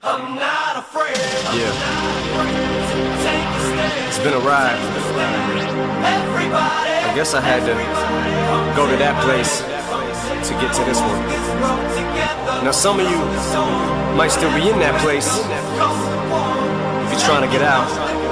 I'm not afraid. Yeah. It's been a ride. I guess I had to go to that place to get to this one. Now some of you might still be in that place if you're trying to get out.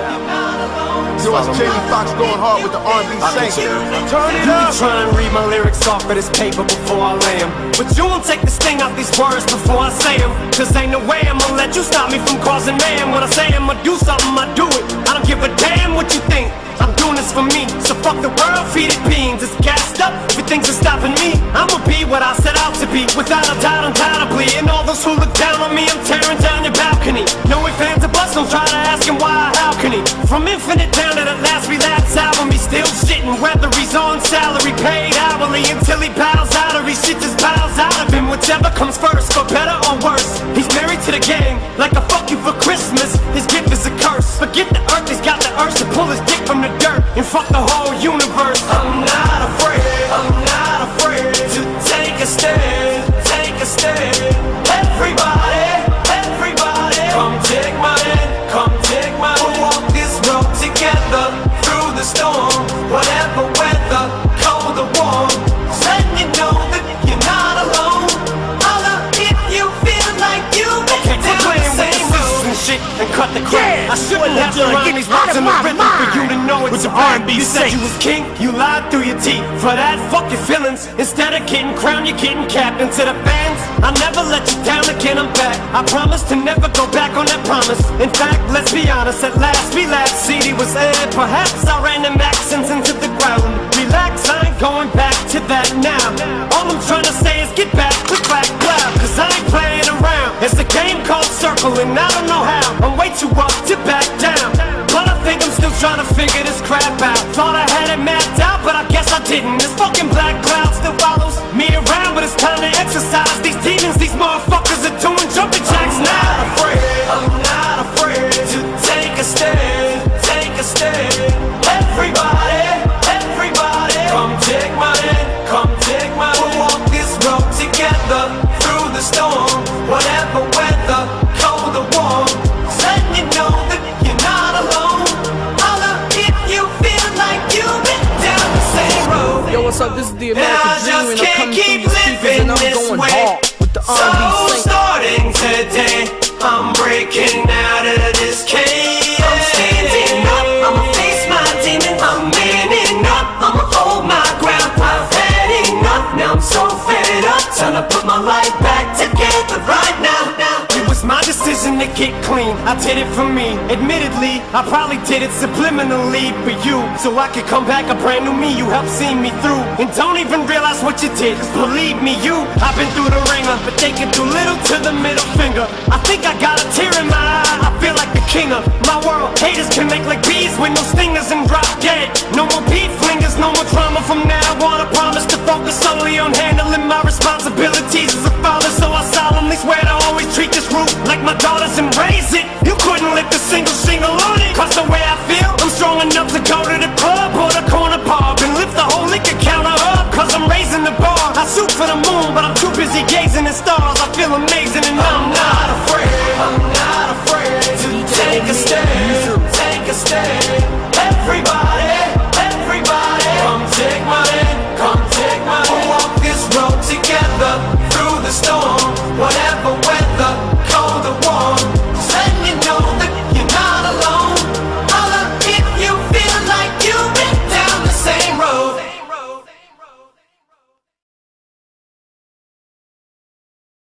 Yo, it's Jamie Foxx going hard with the R&B Saint. Turn it up. You try and read my lyrics off of this paper before I lay them, but you won't take the sting out these words before I say them. Cause ain't no way I'm gonna let you stop me from causing mayhem. When I say I'm gonna do something, I do it. I don't give a damn what you think. I'm doing this for me, so fuck the world, feed it beans. It's gassed up, everything's stopping me. I'ma be what I set out to be, without a doubt, undoubtedly. And all those who look down on me, I'm tearing down your balcony. No ifs, ands, or buts, don't try to ask him why or how can he. From Infinite down to the last relapse album, he's still shitting. Whether he's on salary, paid hourly, until he bows out or he shit just bows out of him. Whichever comes first, for better or worse. He's married to the game, like a fuck you for Christmas. His gift is a curse. Forget the earth, he's got the urge to pull his dick from the dirt and fuck the whole universe. I'm not afraid, I'm not afraid to take a stand, take a stand. Everybody, everybody, come take my hand, come take my hand. We'll walk this road together through the storm, whatever weather, cold or warm. Just letting you know that you're not alone. Holla if you feel like you've been down the same road and shit and cut the crap. I shouldn't have to rhyme these words in the rhythm for you to know it's a R&B. You said you was king, you lied through your teeth. For that, fuck your feelings. Instead of getting crowned, you're getting capped. And to the fans, I'll never let you down again, I'm back. I promise to never go back on that promise. In fact, let's be honest, at last we last CD was aired. Perhaps I ran them accents into the ground. Relax, I ain't going back to that now. All I'm trying to say is get back with black cloud, cause I ain't playing around. It's a game called Circle and I don't know how. I'm way too up to back down, but I think I'm still trying to figure this crap out. Thought I had it mapped out, but I guess I didn't. This fucking black cloud still follows me around, but it's time to exercise these demons. These motherfuckers are doing jumping jacks now. I'm not afraid to take a stand, take a stand. Everybody, everybody, come take my hand, come take my hand. We'll walk this road together through the storm, whatever weather, cold or warm. Just letting you know that you're not alone. Holla if you feel like you've been down the same road. Yo, what's up? This is the American Dream, and I'm coming through your speakers, and I'm going way. hard with the R&B Saint. Starting today, I'm breaking out of this cage. I'm standing up, I'ma face my demon. I'm manning up, I'ma hold my ground. I've had enough, now I'm so fed up. Time to put my life back together right now. It was my decision to get clean, I did it for me. Admittedly, I probably did it subliminally for you, so I could come back a brand new me. You helped see me through, and don't even realize what you did, cause believe me, I've been through the ringer, but they can do little to the middle finger. I think I got a tear in my eye, I feel like the king of my world. Haters can make like bees with no stingers and drop dead. No more beat flingers, no more trauma from now on. I promise to focus solely on handling my responsibilities as a father, so I solemnly swear to always treat this roof like my daughters and raise it. You couldn't lift a single shingle on it, cause the way I feel, I'm strong enough to go to the club or the corner pub and lift the whole liquor counter up, cause I'm raising the bar. I shoot for the moon, but I'm too busy gazing at stars.